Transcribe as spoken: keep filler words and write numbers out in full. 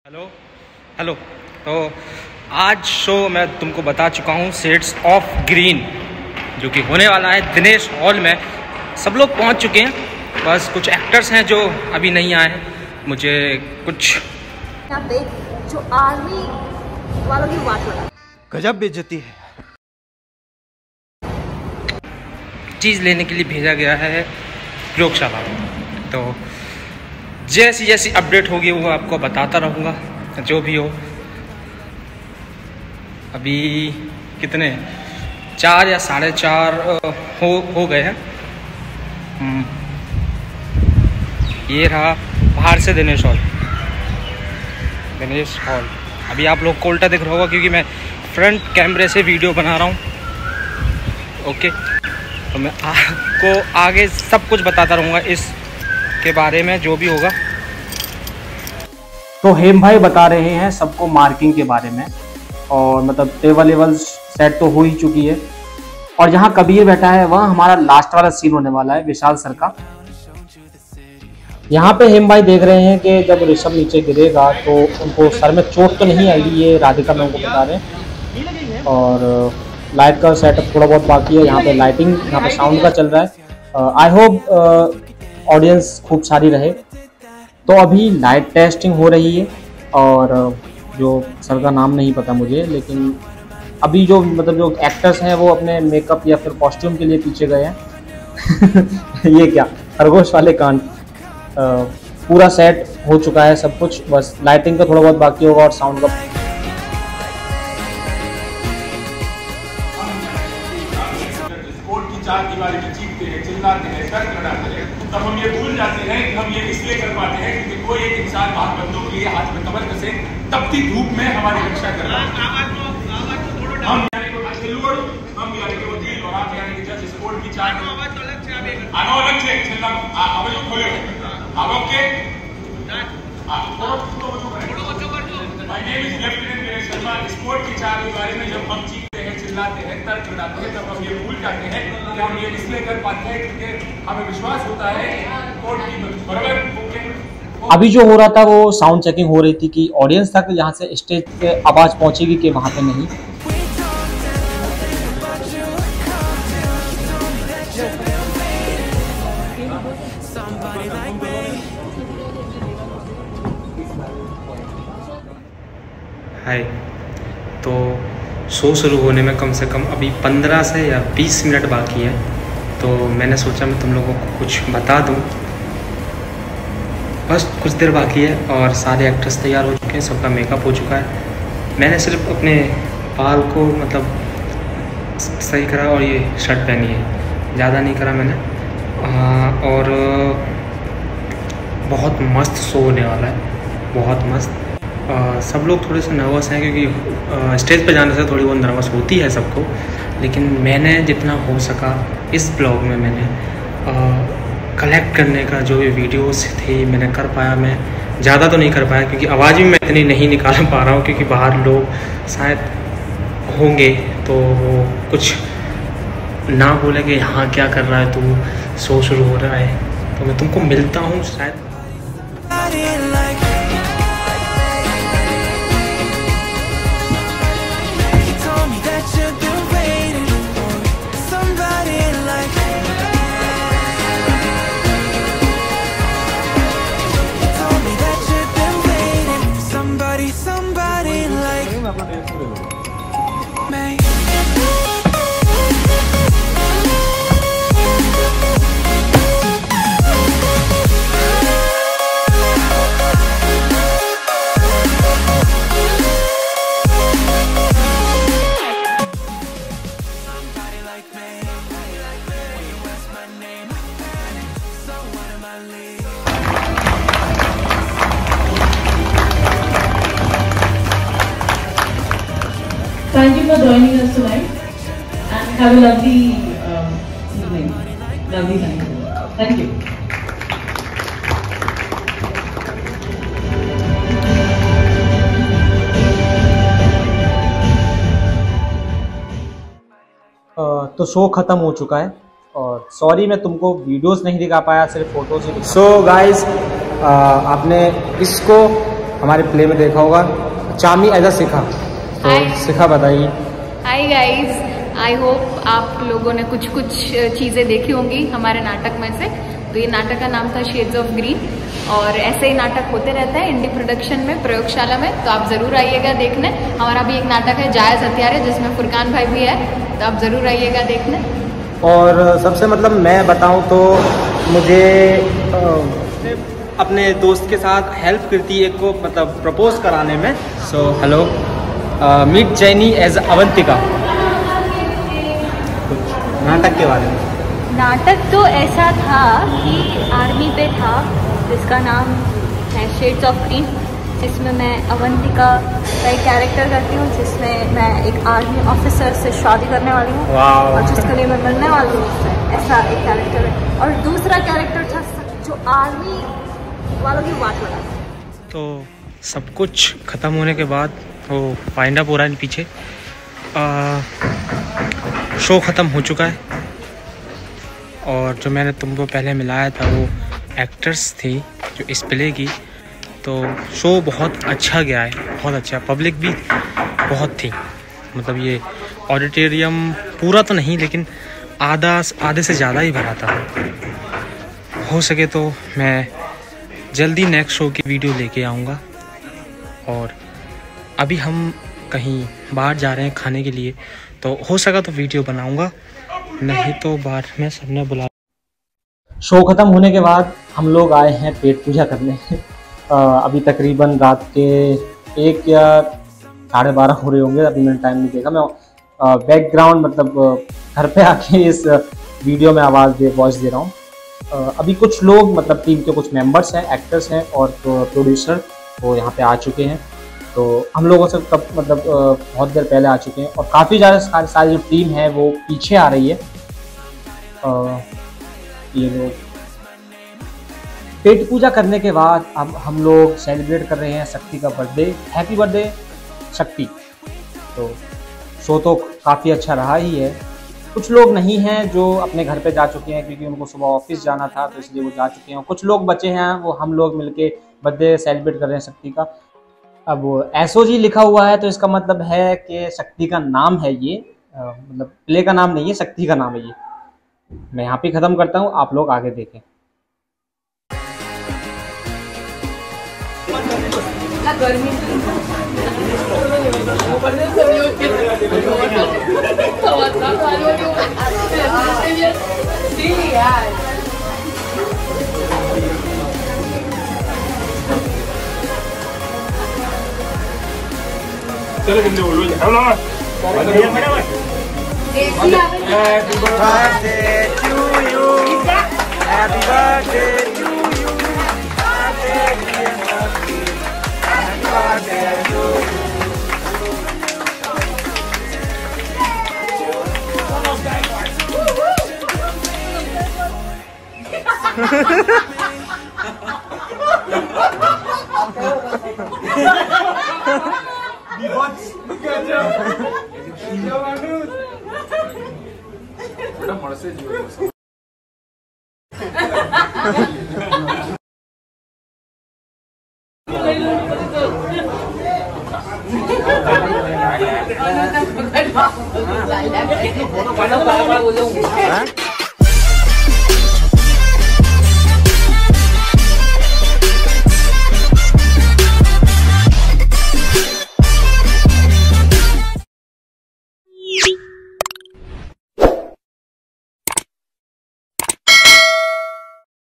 Hello hello तो आज show मैं तुमको बता चुका हूँ शेड्स ऑफ ग्रीन जो कि होने वाला है दिनेश हॉल में। सब लोग पहुँच चुके हैं, बस कुछ एक्टर्स हैं जो अभी नहीं आए हैं। मुझे कुछ आप देख जो आर्मी वालों की बात है, गजब बेइज्जती है। चीज़ लेने के लिए भेजा गया है प्रयोगशाला। तो जैसी जैसी अपडेट होगी वो आपको बताता रहूँगा, जो भी हो। अभी कितने चार या साढ़े चार हो हो गए हैं। ये रहा बाहर से दिनेश हॉल, दिनेश हॉल। अभी आप लोग को उल्टा दिख रहा होगा क्योंकि मैं फ्रंट कैमरे से वीडियो बना रहा हूँ। ओके, तो मैं आपको आगे सब कुछ बताता रहूँगा इस के बारे में, जो भी होगा। तो हेम भाई बता रहे हैं सबको मार्किंग के बारे में, और मतलब टेबल लेवल सेट तो हो ही चुकी है। और जहाँ कबीर बैठा है वह हमारा लास्ट वाला सीन होने वाला है विशाल सर का। यहाँ पे हेम भाई देख रहे हैं कि जब ऋषभ नीचे गिरेगा तो उनको सर में चोट तो नहीं आएगी, ये राधिका मैम को बता रहे हैं। और लाइट का सेटअप थोड़ा बहुत बाकी है, यहाँ पे लाइटिंग, यहाँ पे साउंड का चल रहा है। आई होप ऑडियंस खूब सारी रहे। तो अभी लाइट टेस्टिंग हो रही है, और जो सर का नाम नहीं पता मुझे, लेकिन अभी जो मतलब जो एक्टर्स हैं वो अपने मेकअप या फिर कॉस्ट्यूम के लिए पीछे गए हैं। ये क्या खरगोश वाले कांड। पूरा सेट हो चुका है सब कुछ, बस लाइटिंग का थोड़ा बहुत बाकी होगा और साउंड का। चार दीवारी में चीखते हैं, चिल्लाते हैं, सर लड़ाते हैं, तब हम ये भूल जाते हैं कि हम ये इसलिए कर पाते हैं क्योंकि कोई एक इंसान हाथ बंदूक लिए हाथ में कमर कसे तपती धूप में हमारी रक्षा कर रहा है। हम यानी कि खिलवाड़, हम यानी कि वकील और आप यानी कि जज कोर्ट की चार आवाज अलग से आवे आनो अलग से छिल्ला आवाज खोले आवाज के हां थोड़ा तो बच्चों कर थोड़ा बच्चों कर दो। My name is lieutenant Dinesh Sharma. Court की चार दीवारी में जब हम चीखते हैं, चिल्लाते हैं, तर्क लड़ाते हैं, तब हम ये भूल जाते हैं कि हम ये इसलिए कर पाते हैं क्योंकि हमें विश्वास होता है कोर्ट की बराबर होके। अभी जो हो रहा था वो साउंड चेकिंग हो रही थी कि ऑडियंस तक यहाँ से स्टेज पे आवाज़ पहुँचेगी कि वहाँ पे नहीं। हाय, तो शो शुरू होने में कम से कम अभी पंद्रह से या बीस मिनट बाकी है। तो मैंने सोचा मैं तुम लोगों को कुछ बता दूं। बस कुछ देर बाकी है और सारे एक्टर्स तैयार हो चुके हैं, सबका मेकअप हो चुका है। मैंने सिर्फ अपने बाल को मतलब सही करा और ये शर्ट पहनी है, ज़्यादा नहीं करा मैंने। आ, और बहुत मस्त शो होने वाला है, बहुत मस्त। आ, सब लोग थोड़े से नर्वस हैं क्योंकि स्टेज पे जाने से थोड़ी बहुत नर्वस होती है सबको, लेकिन मैंने जितना हो सका इस ब्लॉग में मैंने कलेक्ट करने का जो भी वीडियोस थे मैंने कर पाया। मैं ज़्यादा तो नहीं कर पाया क्योंकि आवाज़ भी मैं इतनी नहीं निकाल पा रहा हूँ, क्योंकि बाहर लोग शायद होंगे तो वो कुछ ना बोले कि हाँ क्या कर रहा है तू, शो शुरू हो रहा है। तो मैं तुमको मिलता हूँ शायद। Thank you for joining us tonight and have a lovely um, evening, lovely time. Thank you. तो शो ख़त्म हो चुका है और सॉरी मैं तुमको वीडियोस नहीं दिखा पाया, सिर्फ फोटोज ही। सो गाइस, आपने इसको हमारे प्ले में देखा होगा, चामी एज अ शिखा। तो शिखा बताइए। हाय गाइस, आई होप आप लोगों ने कुछ कुछ चीज़ें देखी होंगी हमारे नाटक में से। तो ये नाटक का नाम था शेड्स ऑफ ग्रीन, और ऐसे ही नाटक होते रहते हैं इंडी प्रोडक्शन में, प्रयोगशाला में। तो आप ज़रूर आइएगा देखने। हमारा भी एक नाटक है जायज़ हथियारे, जिसमें फुरकान भाई भी है, तो आप ज़रूर आइएगा देखने। और सबसे मतलब मैं बताऊं तो मुझे आ, अपने दोस्त के साथ हेल्प करती है को मतलब प्रपोज कराने में। So hello, meet Jenny as Avantika. कुछ नाटक के बारे में। नाटक तो ऐसा था कि आर्मी पे था, जिसका नाम है शेड्स ऑफ ग्रीन, जिसमें मैं अवंतिका का एक कैरेक्टर करती हूँ, जिसमें मैं एक आर्मी ऑफिसर से शादी करने वाली हूँ और जिसके लिए मैं मिलने वाली हूँ, ऐसा एक कैरेक्टर है। और दूसरा कैरेक्टर था जो आर्मी वालों की बात हो रहा था। तो सब कुछ ख़त्म होने के बाद वो फाइंड अप हो रहा है पीछे। आ, शो ख़त्म हो चुका है, और जो मैंने तुमको पहले मिलाया था वो एक्टर्स थी जो इस प्ले की। तो शो बहुत अच्छा गया है, बहुत अच्छा। पब्लिक भी बहुत थी, मतलब ये ऑडिटोरियम पूरा तो नहीं लेकिन आधा आधे से ज़्यादा ही भरा था। हो सके तो मैं जल्दी नेक्स्ट शो की वीडियो लेके आऊँगा। और अभी हम कहीं बाहर जा रहे हैं खाने के लिए, तो हो सका तो वीडियो बनाऊँगा, नहीं तो बाहर में सबने बुला। शो ख़त्म होने के बाद हम लोग आए हैं पेट पूजा करने। आ, अभी तकरीबन रात के एक या साढ़े बारह हो रहे होंगे, अभी मैंने टाइम नहीं देखा। मैं बैकग्राउंड मतलब घर पे आके इस वीडियो में आवाज़ दे वॉइस दे रहा हूँ। अभी कुछ लोग मतलब टीम के कुछ मेंबर्स हैं, एक्टर्स हैं और तो प्रोड्यूसर वो यहाँ पे आ चुके हैं। तो हम लोगों से कब मतलब बहुत देर पहले आ चुके हैं, और काफ़ी ज़्यादा सारी सारी जो टीम है वो पीछे आ रही है। आ, ये लोग पेट पूजा करने के बाद अब हम लोग सेलिब्रेट कर रहे हैं शक्ति का बर्थडे। हैप्पी बर्थडे शक्ति। तो शो तो काफ़ी अच्छा रहा ही है। कुछ लोग नहीं हैं जो अपने घर पे जा चुके हैं क्योंकि उनको सुबह ऑफिस जाना था, तो इसलिए वो जा चुके हैं। कुछ लोग बचे हैं, वो हम लोग मिलके बर्थडे सेलिब्रेट कर रहे हैं शक्ति का। अब एस ओ जी लिखा हुआ है तो इसका मतलब है कि शक्ति का नाम है ये, आ, मतलब प्ले का नाम नहीं है, शक्ति का नाम है ये। मैं यहाँ पे ख़त्म करता हूँ, आप लोग आगे देखें। चलो बंदे बोलो hello Happy birthday to you. Happy birthday to you. Happy birthday. Happy birthday to you. Huh?